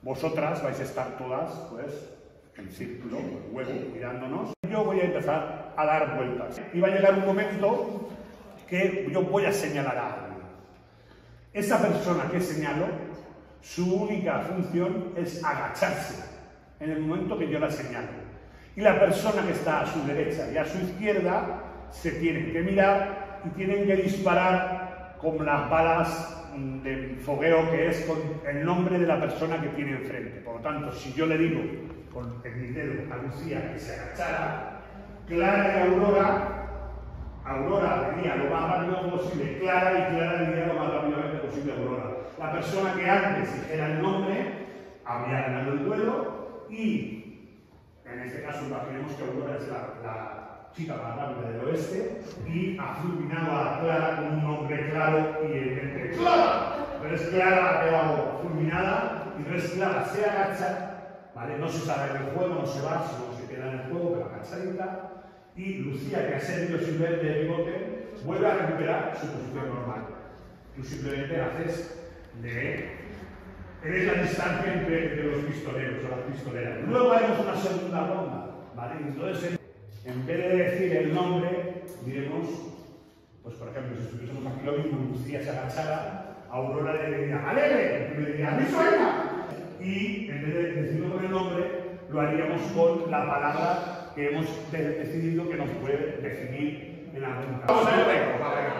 Vosotras vais a estar todas, pues, en círculo, el huevo, mirándonos. Yo voy a empezar a dar vueltas. Y va a llegar un momento que yo voy a señalar a alguien. Esa persona que señalo, su única función es agacharse en el momento que yo la señalo. Y la persona que está a su derecha y a su izquierda se tienen que mirar y tienen que disparar con las balas de fogueo, que es con el nombre de la persona que tiene enfrente. Por lo tanto, si yo le digo con el dedo a Lucía que se agachara, Clara y Aurora diría lo más rápido posible, Clara diría lo más rápidamente posible Aurora. La persona que antes dijera el nombre habría ganado el duelo y, en este caso, imaginemos que Aurora es la chica más rápida del oeste y ha fulminado a Clara con un nombre claro y evidente. ¡Clara! Pero es Clara, ha quedado fulminada y entonces Clara se agacha, ¿vale? No se sale del juego, no se va, sino se queda en el juego, pero agachadita. Y Lucía, que ha servido simplemente de pivote, vuelve a recuperar su posición normal. Tú simplemente haces eres la distancia entre los pistoleros o las pistoleras. Luego haremos una segunda ronda, ¿vale? Entonces, en vez de decir el nombre, diremos, pues por ejemplo, si estuviésemos aquí lo mismo, Lucía se agachara, Aurora le diría ¡Alegre! Y le diría ¡Mi sueña! Y en vez de decirlo con el nombre, lo haríamos con la palabra que hemos decidido que nos puede definir en algún caso. Vamos a ver,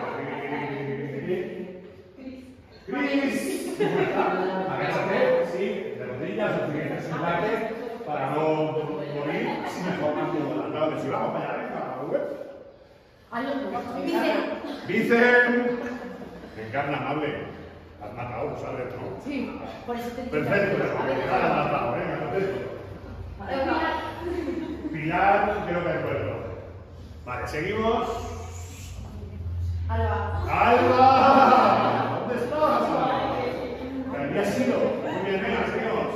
Cris. Agáchate, sí, de rodillas, o tienes que sentarte para no morir si me formas como al lado de si vamos para allá, venga, Vicen. Me encanta, amable. Has matado, lo sabes, ¿no? Sí, por eso te digo. Perfecto, has matado, venga, perfecto. Pilar, creo que recuerdo. Vale, seguimos. ¡Alba! ¿Dónde estás? ¿Qué ha sido? Muy bien, venga, seguimos.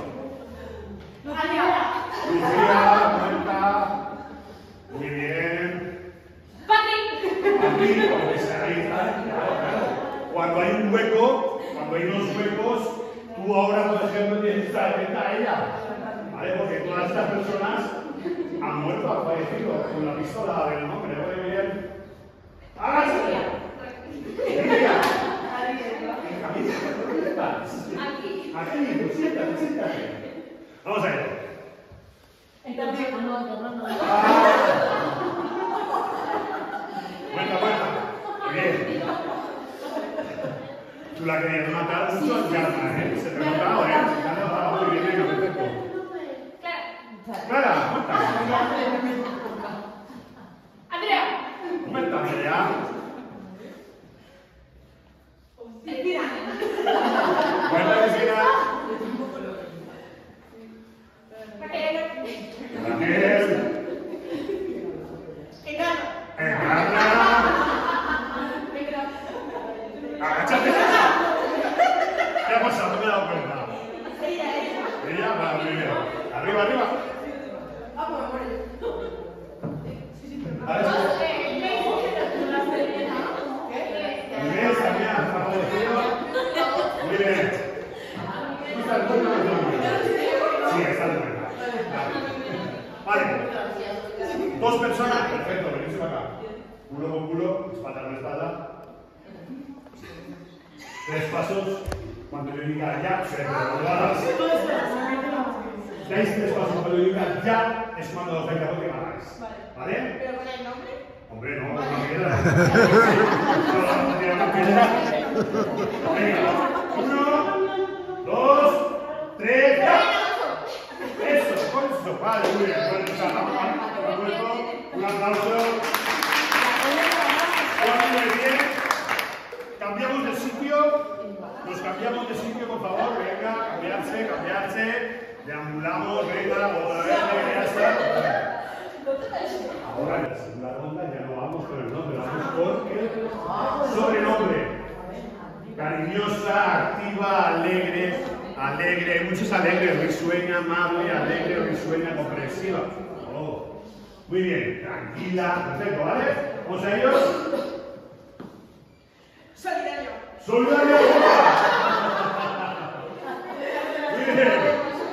Lucía, cuenta. Muy bien. Pati, porque está ahí, claro. Cuando hay un hueco, cuando hay dos huecos, tú ahora, por ejemplo, tienes que estar atenta a ella. ¿Vale? Porque todas estas personas han muerto, han fallecido con la pistola del nombre. Muy bien. ¡Hágase! Aquí, pues siéntate. Vamos a ver. Entonces, no. Cuenta. Bien. Tú la querías matar mucho, ya, se te ha notado, ¿eh? Se te ha notado muy bien, perfecto. Clara, Andrea. Cuenta, Andrea. Cuenta, Cristina. Raquel. Encarna. Agáchate. ¿Qué ha pasado? No me he dado cuenta. Ella va primero. Arriba. Inés también ha favorecido. Muy bien. ¿Está el cuerpo de nombre? Sí, está el cuerpo. Vale. Dos personas. Perfecto, venís para acá. Culo con culo, espalda con espalda. 3 pasos. Cuando yo diga ya, se recordadas. Dais 3 pasos. Cuando yo diga ya, es cuando os venga que hagáis. ¿Vale? ¿Pero con el nombre? Hombre, no, una piedra. No, tirar una piedra. Venga. 1, 2, 3, ya. Eso. Vale, muy bien. Un aplauso. Muy bien. Cambiamos de sitio. Nos cambiamos de sitio, por favor. Venga, cambiarse. Deambulamos, venga, otra vez, ya está. Ahora en la segunda ronda ya no vamos con el nombre, vamos con el sobrenombre. Cariñosa, activa, alegre, muchos alegres, risueña, amable, alegre, risueña, comprensiva. Oh. Muy bien, tranquila, perfecto, ¿vale? Vamos a ellos. Solidario. Muy bien.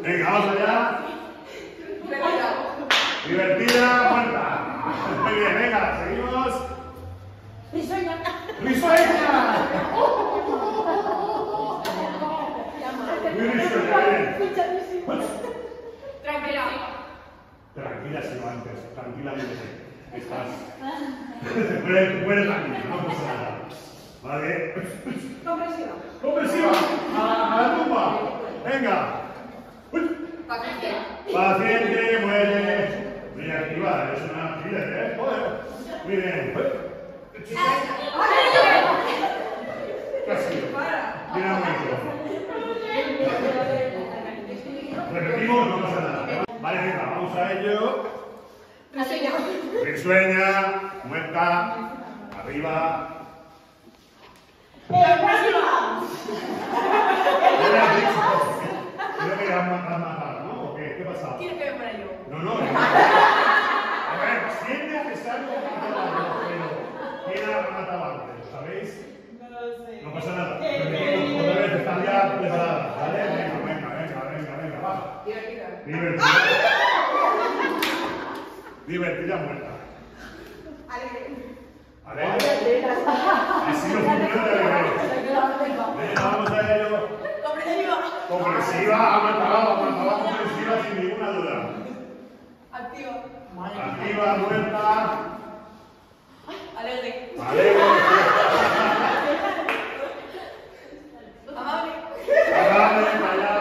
Venga, vamos allá. Divertida, muerta. Muy bien, venga, seguimos. Risueña. ¡Risueña! Muy risueña, bien. Tranquila. Tranquila, si no antes. Tranquilamente. Estás. Muere tranquila, no pasa nada. Vale. Compresiva. ¡Compresiva! ¡A la tumba! ¡Venga! ¡Uy! Paciente, muere. Muy activa, es una líder, ¿eh? Joder. Muy bien. Casi. Mira un momento. Repetimos, no pasa nada. Vale, venga, vamos a ello. Risueña, muerta, arriba. Creo que la han matado, ¿no? ¿O qué? ¿Qué ha pasado? ¿Quieres que me muera yo? No, no. A ver, si es necesario matarla, pero ¿quién la ha matado antes? ¿Sabéis? No lo sé. No pasa nada. Repetimos, otra vez, están ya preparadas, ¿vale? Venga, baja. Divertida. Divertida muerta. Alegre. Así no funciona de alegre. Venga, vamos a ello. Compresiva, ha matado compresiva sin ninguna duda. Activa. Activa, muerta. Alegre. Alegre. Amable. Agárrame, allá.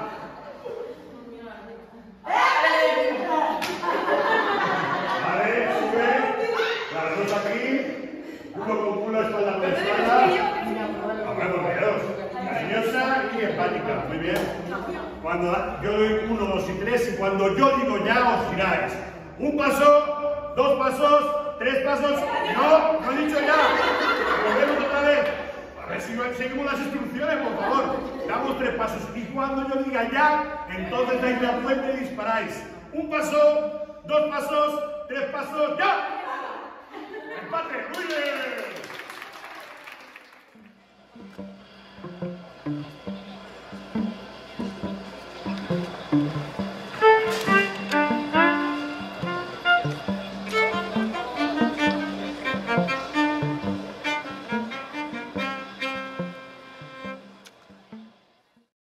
Vale, sube. Las dos aquí. Culo con culo, espalda con espalda. Hombre, por Dios. Cariñosa y empática. Muy bien. Cuando yo doy 1, 2 y 3 y cuando yo digo ya os giráis. Un paso, 2 pasos, 3 pasos. No he dicho ya. Volvemos otra vez. A ver si seguimos las instrucciones, por favor. Damos 3 pasos y cuando yo diga ya, entonces dais la vuelta y disparáis. Un paso, 2 pasos, 3 pasos, ¡ya! ¡Empate! ¡Muy bien!